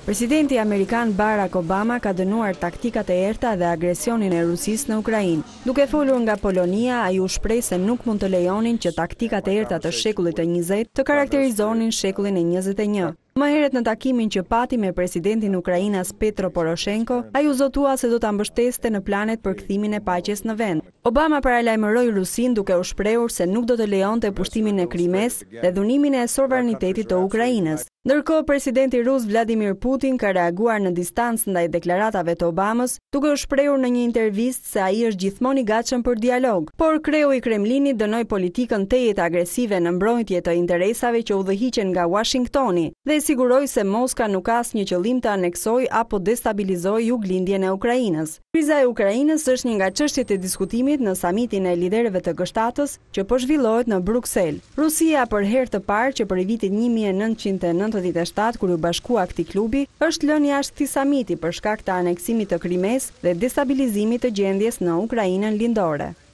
Presidenti amerikan Barack Obama ka dënuar taktikat e errëta dhe agresionin e Rusisë në Ukrainë. Duke folur nga Polonia, ai u shpreh se nuk mund të lejonin që taktikat e errëta të shekullit të 20 të karakterizonin shekullin e 21. Më herët në takimin që pati me presidentin ukrainas Petro Poroshenko, ai u zotua se do ta mbështeste në planet për kthimin e paqes në vend. Obama paralajmëroi Rusinë duke u shprehur se nuk do të lejonte pushtimin e Krimes dhe dhunimin e sovranitetit të Ukrainës. Ndërkohë, presidenti rus Vladimir Putin ka reaguar në distancë ndaj deklaratave të Obamës, duke u shprehur në një intervistë se ai është gjithmonë i gatshëm për dialog, por kreu i Kremlinit dënoi politikën tejet agresive në mbrojtje të interesave që udhëhiqen nga Washingtoni dhe siguroi se Moska nuk ka asnjë qëllim të aneksojë apo destabilizojë juglindjen e Ukrainës. Kriza e Ukrainës është një nga çështjet e diskutimit në samitin e liderëve të G7-s që po zhvillohet në Bruksel. Rusia për herë të parë që prej vitit 1997 kur u bashkua këtij klubi, është lënë jashtë këtij samiti për shkak të aneksimit të Krimes dhe destabilizimit të gjendjes në Ukrainën lindore.